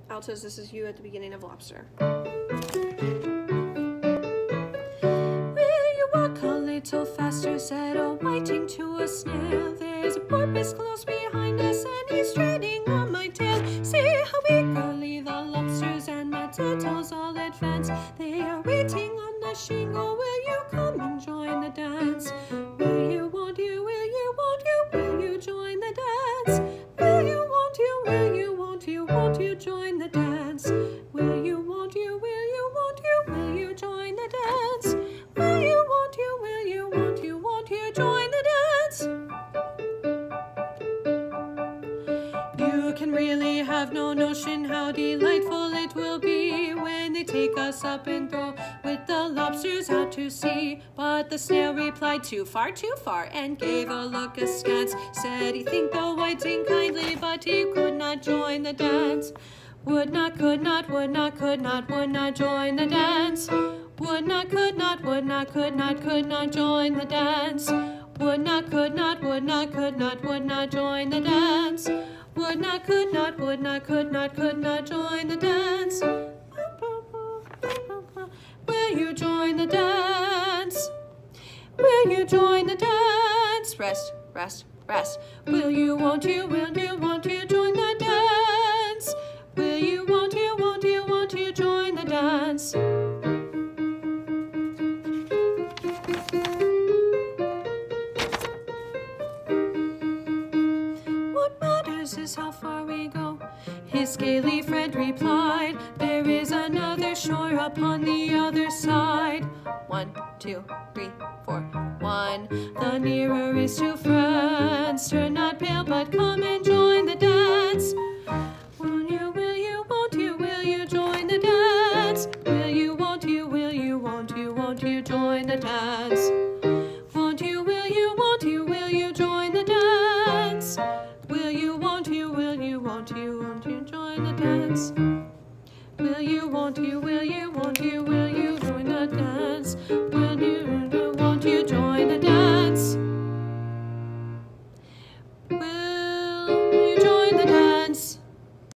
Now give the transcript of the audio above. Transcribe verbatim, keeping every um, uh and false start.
Altos, this is you at the beginning of Lobster. Will you walk a little faster, said a whiting to a snail. There's a porpoise close behind us and he's treading on my tail. See how eagerly the lobsters and the turtles all advance. They are waiting on the shingle. Will you come and join the dance? Will you, won't you, will you, won't you, will you join the dance? Will you, won't you, will you, won't you, won't you join the dance? Will you, won't you, will you, won't you, will you join the dance? Will you, won't you, will you, won't you, won't you join the dance? You can really have no notion how delightful it will be when they take us up and throw with the lobsters out to sea. But the snail replied, too far, too far, and gave a look askance. Said he thanked the whiting kindly, but he could not join the dance. Would not, could not, would not, could not, would not join the dance. Would not, could not, would not, could not, could not join the dance. Would not, could not, would not, could not, would not join the dance. Would not, could not, would not, could not, could not join the dance. Will you join the dance? Will you join the dance? Rest, rest, rest. Will you, won't you, will you, won't you join the dance? Will you, won't you, won't you, won't you join the dance? What matters is how far we go, his scaly friend replied. There is another shore upon the other side. One, two, three, four, one. The nearer is to France. Turn not pale, but come and join the dance. Will you, will you, won't you, will you join the dance? Will you, won't you, will you, won't you, won't you join the dance? Won't you, will you, won't you, will you join the dance? Will you, won't you, will you, won't you, won't you join the dance? Will you, won't you, will you, won't you, will you join the dance? Will